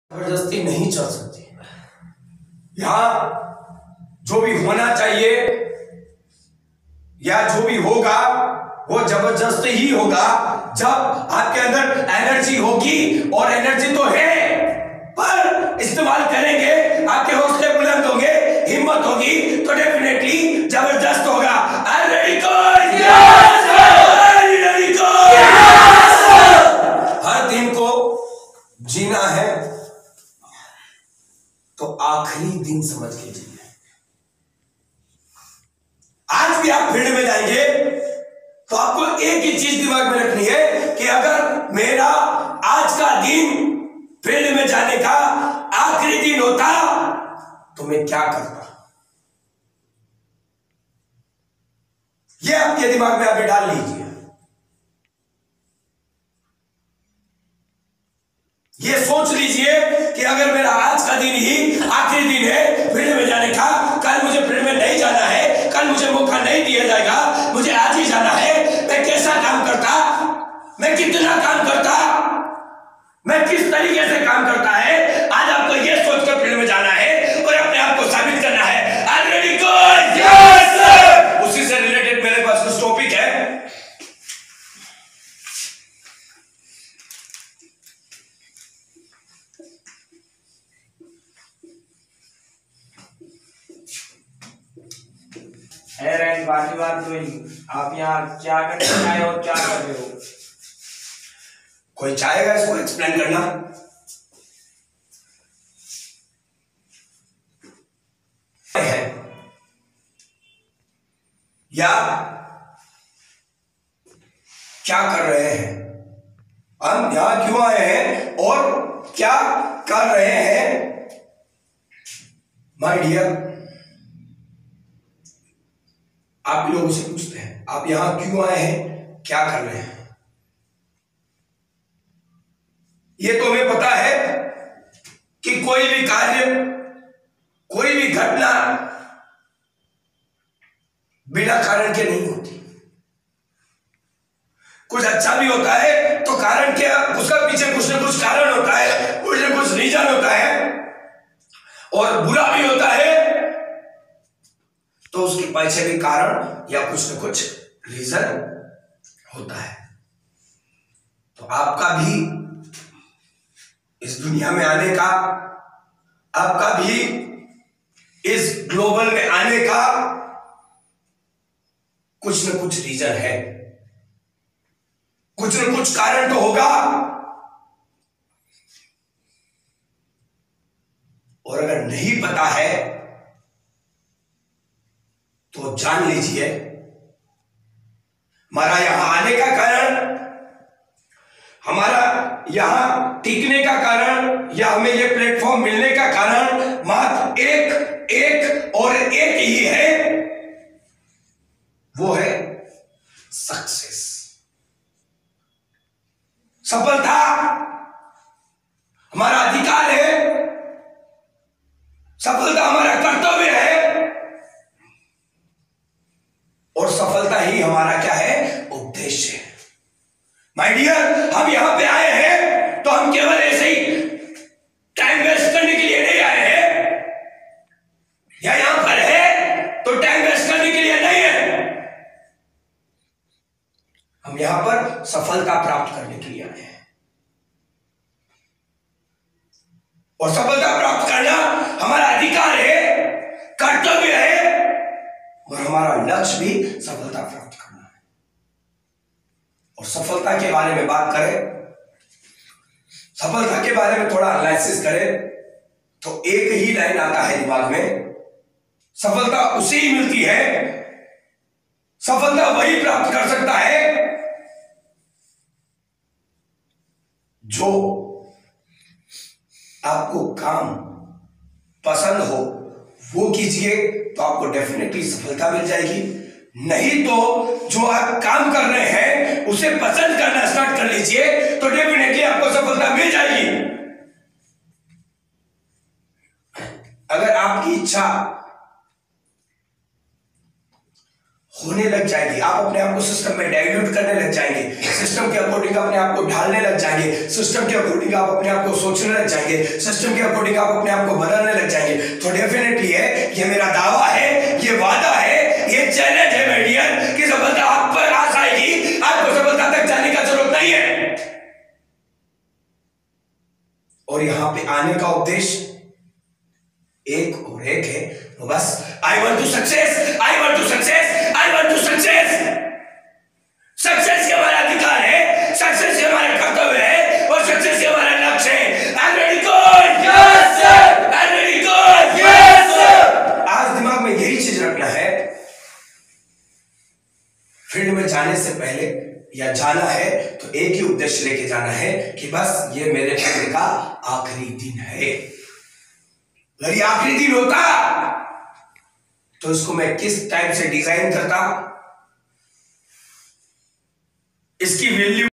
जबरदस्ती नहीं चल सकती। यहां जो भी होना चाहिए या जो भी होगा वो जबरदस्ती ही होगा जब आपके अंदर एनर्जी होगी, और एनर्जी तो है पर इस्तेमाल करेंगे, आपके हौसले बुलंद होंगे, हिम्मत होगी तो डेफिनेटली जबरदस्त होगा। हर दिन को जीना है तो आखिरी दिन समझ के जीना है। आज भी आप फील्ड में जाएंगे तो आपको एक ही चीज दिमाग में रखनी है कि अगर मेरा आज का दिन फील्ड में जाने का आखिरी दिन होता तो मैं क्या करता। यह आपके दिमाग में अभी डाल लीजिए। ये सोच लीजिए कि अगर मेरा आज का दिन ही आखिरी दिन है फील्ड में जाने का, कल मुझे फील्ड में नहीं जाना है, कल मुझे मौका नहीं दिया जाएगा, मुझे आज ही जाना है। मैं कैसा काम करता, मैं कितना काम करता, मैं किस तरीके से काम करता है, आज आपको यह सोचकर फील्ड में जाना है और अपने आप को साबित करना है। Already good, yes sir. उसी से रिलेटेड मेरे पास कुछ टॉपिक है। आप यहाँ क्या करने आए और क्या कर रहे हो? कोई चाहेगा इसको एक्सप्लेन करना? है या क्या कर रहे हैं, हम यहां क्यों आए हैं और क्या कर रहे हैं? माय डियर, आप भी लोगों से पूछते हैं आप यहां क्यों आए हैं, क्या कर रहे हैं। ये तो हमें पता है कि कोई भी कार्य, कोई भी घटना बिना कारण के नहीं होती। कुछ अच्छा भी होता है तो कारण क्या, उसका पीछे कुछ ना कुछ कारण होता है, कुछ ना कुछ रीजन होता है, और बुरा भी होता है तो उसके पीछे भी कारण या कुछ ना कुछ रीजन होता है। तो आपका भी इस दुनिया में आने का, आपका भी इस ग्लोबल में आने का कुछ न कुछ रीजन है, कुछ न कुछ कारण तो होगा। और अगर नहीं पता है तो जान लीजिए हमारा यहां आने का कारण, हमारा यहां टिकने का कारण, या हमें यह प्लेटफॉर्म मिलने का कारण मात्र एक और एक ही है, वो है सक्सेस, सफलता। हमारा अधिकार है, सफलता हमारा कर्तव्य है, और सफलता ही हमारा क्या है, उद्देश्य है। माय डियर, हम यहां पे आए हैं तो हम केवल ऐसे ही टाइम वेस्ट करने के लिए नहीं आए हैं, या यहां पर है तो टाइम वेस्ट करने के लिए नहीं है। हम यहां पर सफलता प्राप्त करने के लिए आए हैं, और सफलता प्राप्त करना हमारा अधिकार है, कर्तव्य है, और हमारा लक्ष्य भी सफलता प्राप्त करना है। और सफलता के बारे में बात करें, सफलता के बारे में थोड़ा एनालिसिस करें तो एक ही लाइन आता है दिमाग में, सफलता उसे ही मिलती है, सफलता वही प्राप्त कर सकता है जो आपको काम पसंद हो वो कीजिए तो आपको डेफिनेटली सफलता मिल जाएगी। नहीं तो जो आप काम कर रहे हैं उसे पसंद करना स्टार्ट कर लीजिए तो डेफिनेटली आपको सफलता मिल जाएगी। अगर आपकी इच्छा होने लग जाएगी। आप अपने आप को सिस्टम में डाइल्यूट करने लग जाएंगे, सिस्टम के अकॉर्डिंग अपने आप को ढालने लग जाएंगे, सिस्टम के अकॉर्डिंग आप अपने आप को सोचने लग जाएंगे, सिस्टम के अकॉर्डिंग आप अपने आप को बनाने लग जाएंगे। तो डेफिनेटली है, ये मेरा दावा है, ये वादा है, ये चैलेंज है मेरे डियर कि सफलता आप पर आ जाएगी। आपको सफलता तक जाने का जरूरत नहीं है। और यहां पे आने का उद्देश्य एक और एक है, तो बस I want to success, I want to success, I want to success. Success ही हमारा अधिकार है, सक्सेस ही हमारा कर्तव्य है, और सक्सेस ही हमारा लक्ष्य है। I am ready good, yes sir, I am ready good, yes sir. आज दिमाग में यही चीज रखना है, फील्ड में जाने से पहले या जाना है तो एक ही उद्देश्य लेके जाना है कि बस ये मेरे फील्ड का आखिरी दिन है। अगर ये आखिरी दिन होता तो इसको मैं किस टाइप से डिजाइन करता, इसकी वैल्यू